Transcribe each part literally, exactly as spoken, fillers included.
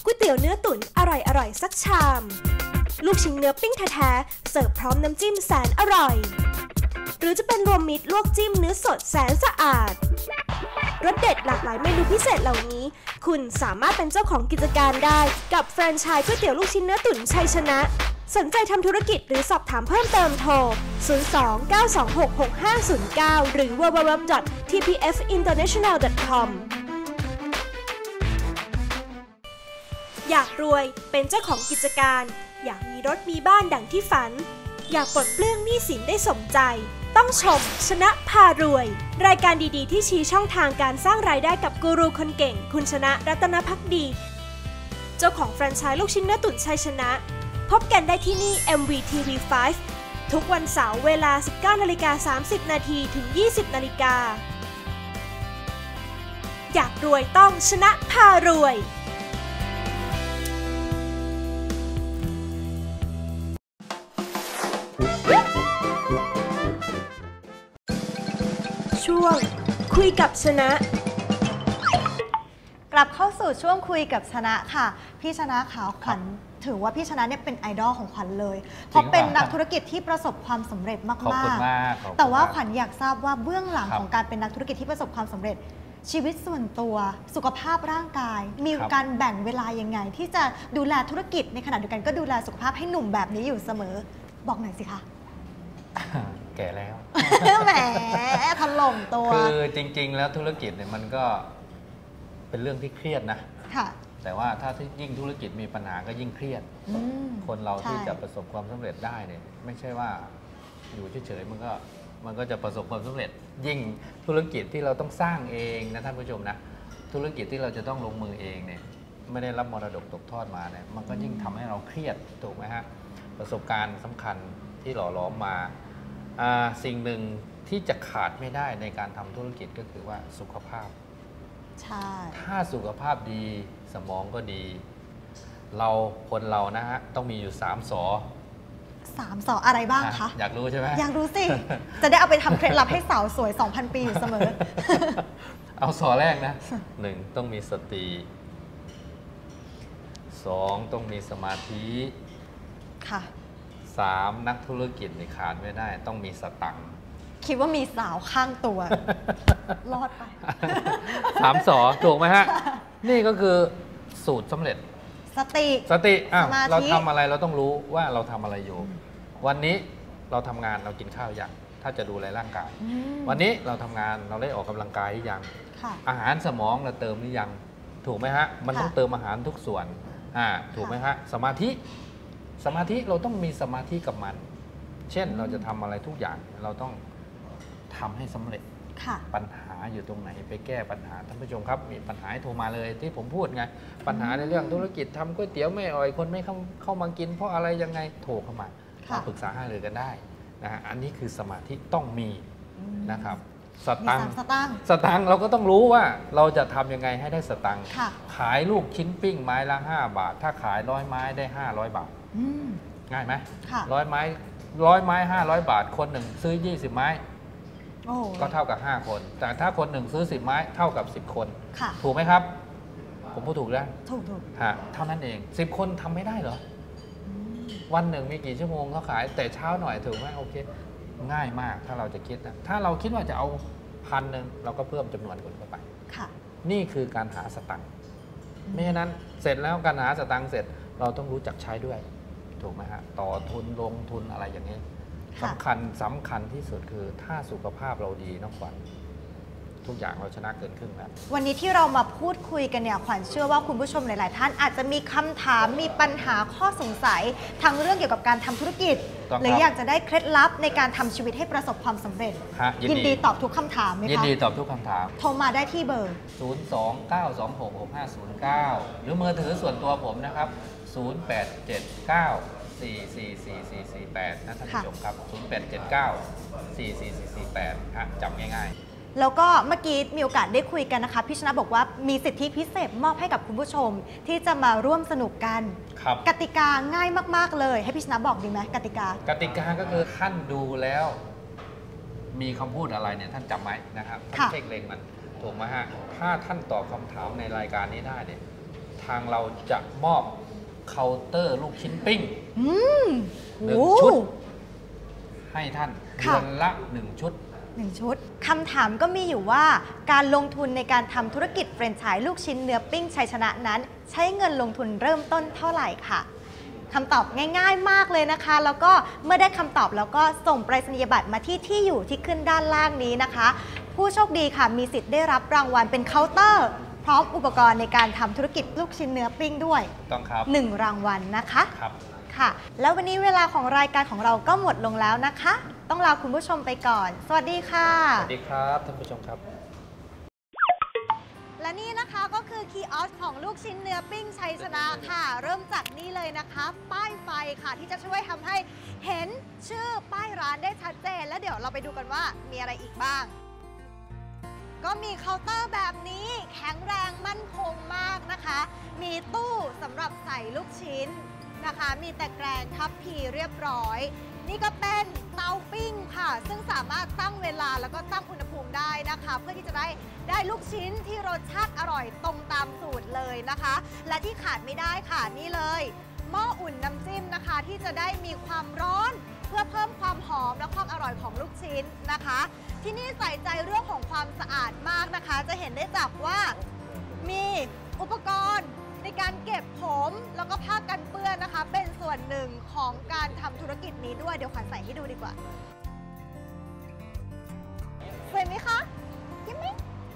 ก๋วยเตี๋ยวเนื้อตุ๋นอร่อยๆสักชามลูกชิ้นเนื้อปิ้งแท้ๆเสิร์ฟพร้อมน้ำจิ้มแสนอร่อยหรือจะเป็นรวมมิตรลวกจิ้มเนื้อสดแสนสะอาดรสเด็ดหลากหลายเมนูพิเศษเหล่านี้คุณสามารถเป็นเจ้าของกิจการได้กับแฟรนไชส์ก๋วยเตี๋ยวลูกชิ้นเนื้อตุ๋นชัยชนะสนใจทำธุรกิจหรือสอบถามเพิ่มเติมโทร ศูนย์ สอง เก้า สอง หก หก ห้า ศูนย์ เก้า หรือ ดับเบิลยู ดับเบิลยู ดับเบิลยู ดอท ที พี เอฟ อินเตอร์เนชั่นแนล ดอท คอม อยากรวยเป็นเจ้าของกิจการอยากมีรถมีบ้านดังที่ฝันอยากปลดเปลื้องหนี้สินได้สมใจต้องชมชนะพารวยรายการดีๆที่ชี้ช่องทางการสร้างรายได้กับกูรูคนเก่งคุณชนะรัตนภักดีเจ้าของแฟรนไชส์ลูกชิ้นเนื้อตุ๋นชัยชนะพบกันได้ที่นี่ เอ็ม วี ที วี ไฟว์ ทุกวันเสาร์เวลา สิบเก้านาฬิกาสามสิบนาที ถึง ยี่สิบนาฬิกาอยากรวยต้องชนะพารวยช่วงคุยกับชนะกลับเข้าสู่ช่วงคุยกับชนะค่ะพี่ชนะขาวขวัญถือว่าพี่ชนะเนี่ยเป็นไอดอลของขวัญเลยเพราะเป็นนักธุรกิจที่ประสบความสำเร็จมากๆขอบคุณมากแต่ว่าขวัญอยากทราบว่าเบื้องหลังของการเป็นนักธุรกิจที่ประสบความสำเร็จชีวิตส่วนตัวสุขภาพร่างกายมีการแบ่งเวลายังไงที่จะดูแลธุรกิจในขณะเดียวกันก็ดูแลสุขภาพให้หนุ่มแบบนี้อยู่เสมอบอกหน่อยสิคะแก่แล้วแหมถล่มตัวคือจริงๆแล้วธุรกิจเนี่ยมันก็เป็นเรื่องที่เครียดนะค่ะแต่ว่าถ้ายิ่งธุรกิจมีปัญหาก็ยิ่งเครียดคนเราที่จะประสบความสำเร็จได้เนี่ยไม่ใช่ว่าอยู่เฉยๆมันก็มันก็จะประสบความสำเร็จยิ่งธุรกิจที่เราต้องสร้างเองนะท่านผู้ชมนะธุรกิจที่เราจะต้องลงมือเองเนี่ยไม่ได้รับมรดกตกทอดมาเนี่ยมันก็ยิ่งทำให้เราเครียดถูกไหมฮะประสบการณ์สำคัญที่หล่อหลอมมาสิ่งหนึ่งที่จะขาดไม่ได้ในการทำธุรกิจก็คือว่าสุขภาพใช่ถ้าสุขภาพดีสมองก็ดีเราคนเรานะฮะต้องมีอยู่สามสอสามสออะไรบ้างคะอยากรู้ใช่ไหมอยากรู้สิจะได้เอาไปทำเคล็ดลับให้สาวสวย สองพัน ปีอยู่เสมอเอาสอแรกนะหนึ่งต้องมีสติสองต้องมีสมาธิค่ะสามนักธุรกิจนี่ขาดไม่ได้ต้องมีสตังค์คิดว่ามีสาวข้างตัวรอดไปสามสอถูกไหมฮะนี่ก็คือสูตรสำเร็จสติสติอ่ะเราทำอะไรเราต้องรู้ว่าเราทำอะไรอยู่วันนี้เราทำงานเรากินข้าวอย่างถ้าจะดูแลร่างกายวันนี้เราทำงานเราได้ออกกำลังกายหรือยังอาหารสมองเราเติมหรือยังถูกไหมฮะมันต้องเติมอาหารทุกส่วนอ่าถูกไหมฮะสมาธิสมาธิเราต้องมีสมาธิกับมันเช่นเราจะทำอะไรทุกอย่างเราต้องทำให้สำเร็จปัญหาอยู่ตรงไหนไปแก้ปัญหาท่านผู้ชมครับมีปัญหาโทรมาเลยที่ผมพูดไงปัญหาในเรื่องธุรกิจทำก๋วยเตี๋ยวไม่อร่อยคนไม่เข้าเข้ามากินเพราะอะไรยังไงโทรเข้ามามาปรึกษาหารือกันได้นะฮะอันนี้คือสมาธิต้องมีนะครับสตังค์สตังค์เราก็ต้องรู้ว่าเราจะทำยังไงให้ได้สตังค์ขายลูกชิ้นปิ้งไม้ละห้าบาทถ้าขายร้อยไม้ได้ห้าร้อยบาทง่ายไหมร้อยไม้ร้อยไม้ห้าร้อยบาทคนหนึ่งซื้อยี่สิบไม้ก็เท่ากับห้าคนแต่ถ้าคนหนึ่งซื้อสิบไม้เท่ากับสิบคนถูกไหมครับผมพูดถูกแล้วถูกถูกฮะเท่านั้นเองสิบคนทำไม่ได้เหรอวันหนึ่งมีกี่ชั่วโมงเขาขายแต่เช้าหน่อยถูกไหมโอเคง่ายมากถ้าเราจะคิดนะถ้าเราคิดว่าจะเอาพันหนึ่งเราก็เพิ่มจำนวนคนเข้าไปนี่คือการหาสตังค์ไม่ฉะนั้นเสร็จแล้วการหาสตังค์เสร็จเราต้องรู้จักใช้ด้วยถูกไหมฮะต่อทุนลงทุนอะไรอย่างนี้สำคัญสำคัญที่สุดคือถ้าสุขภาพเราดีน้องขวัญทุกอย่างเราชนะเกินครึ่งแล้ววันนี้ที่เรามาพูดคุยกันเนี่ยขวัญเชื่อว่าคุณผู้ชมหลายๆท่านอาจจะมีคำถามมีปัญหาข้อสงสัยทั้งเรื่องเกี่ยวกับการทำธุรกิจหรืออยากจะได้เคล็ดลับในการทำชีวิตให้ประสบความสำเร็จยินดีตอบทุกคำถามไหมคะยินดีตอบทุกคำถามโทรมาได้ที่เบอร์ศูนย์ สอง เก้า สอง หก หก ห้า ศูนย์ เก้าหรือมือถือส่วนตัวผมนะครับศูนย์ แปด เจ็ด เก้า สี่ สี่ สี่ สี่ สี่ แปดนะท่านผู้ชมครับศูนย์ แปด เจ็ด เก้า สี่ สี่ สี่ สี่ แปดฮะจำง่ายๆแล้วก็เมื่อกี้มีโอกาสได้คุยกันนะคะพี่ชนะบอกว่ามีสิทธิพิเศษมอบให้กับคุณผู้ชมที่จะมาร่วมสนุกกันครับกติกาง่ายมากๆเลยให้พี่ชนะบอกดีไหมกติกากติกาก็คือท่านดูแล้วมีคำพูดอะไรเนี่ยท่านจำไหมนะครับท่านเช็คเลงมันถูกไหมฮะถ้าท่านตอบคำถามในรายการนี้ได้เนี่ยทางเราจะมอบเคาน์เตอร์ลูกชิ้นปิ้งอืมหนึ่งโอ้ชุด ให้ท่านค่ะเดือนละหนึ่งชุดหนึ่งชุดคำถามก็มีอยู่ว่าการลงทุนในการทำธุรกิจแฟรนไชส์ลูกชิ้นเนื้อปิ้งชัยชนะนั้น ใช้เงินลงทุนเริ่มต้นเท่าไหร่ค่ะคำตอบง่ายๆมากเลยนะคะ แล้วก็เมื่อได้คำตอบแล้วก็ส่งไปรษณียบัตรมาที่ที่อยู่ที่ขึ้นด้านล่างนี้นะคะ ผู้โชคดีค่ะมีสิทธิ์ได้รับรางวัลเป็นเคาน์เตอร์พร้อมอุปกรณ์ในการทำธุรกิจลูกชิ้นเนื้อปิ้งด้วยต้องครับหนึ่งรางวัลนะคะครับค่ะแล้ววันนี้เวลาของรายการของเราก็หมดลงแล้วนะคะ ต้องลาคุณผู้ชมไปก่อน สวัสดีค่ะสวัสดีครับท่านผู้ชมครับและนี่นะคะก็คือคีย์ออสของลูกชิ้นเนื้อปิ้งชัยชนะค่ะ เริ่มจากนี่เลยนะคะ ป้ายไฟค่ะที่จะช่วยทำให้เห็นชื่อป้ายร้านได้ชัดเจน แล้วเดี๋ยวเราไปดูกันว่ามีอะไรอีกบ้าง ก็มีเคาน์เตอร์แบบนี้แข็งแรงมั่นคงมากนะคะ มีตู้สำหรับใส่ลูกชิ้นนะคะมีตะแกรงทับพีเรียบร้อยนี่ก็เป็นเตาปิ้งค่ะซึ่งสามารถตั้งเวลาแล้วก็ตั้งอุณหภูมิได้นะคะเพื่อที่จะได้ได้ลูกชิ้นที่รสชาติอร่อยตรงตามสูตรเลยนะคะและที่ขาดไม่ได้ค่ะนี่เลยหม้ออุ่นน้ำจิ้มนะคะที่จะได้มีความร้อนเพื่อเพิ่มความหอมและความอร่อยของลูกชิ้นนะคะที่นี่ใส่ใจเรื่องของความสะอาดมากนะคะจะเห็นได้จากว่ามีอุปกรณ์ในการเก็บผมแล้วก็ผ้ากันเปื้อนนะคะเป็นส่วนหนึ่งของการทำธุรกิจนี้ด้วยเดี๋ยวขวัญใส่ให้ดูดีกว่าสวยไหมคะยิ้มไหม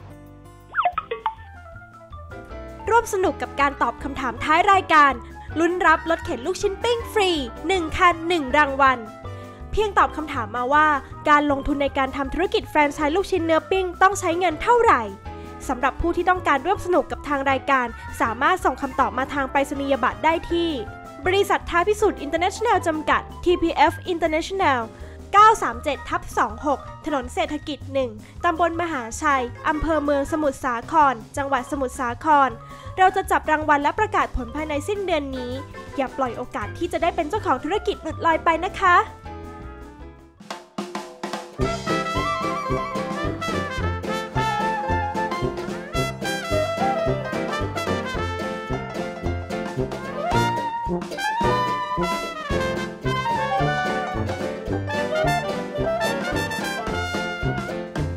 ร่วมสนุกกับการตอบคำถามท้ายรายการลุ้นรับรถเข็นลูกชิ้นปิ้งฟรีหนึ่งคันหนึ่งรางวัลเพียงตอบคำถามมาว่าการลงทุนในการทำธุรกิจแฟรนไชส์ลูกชิ้นเนื้อปิ้งต้องใช้เงินเท่าไหร่สำหรับผู้ที่ต้องการร่วมสนุกกับทางรายการสามารถส่งคำตอบมาทางไปรษณียบัตรได้ที่บริษัทท้าพิสูจน์อินเตอร์เนชั่นแนลจำกัด ที พี เอฟ International เก้าสามเจ็ดทับสองหก ถนนเศรษฐกิจหนึ่งตำบลมหาชัยอำเภอเมืองสมุทรสาครจังหวัดสมุทรสาครเราจะจับรางวัลและประกาศผลภายในสิ้นเดือนนี้อย่าปล่อยโอกาสที่จะได้เป็นเจ้าของธุรกิจหลุดลอยไปนะคะ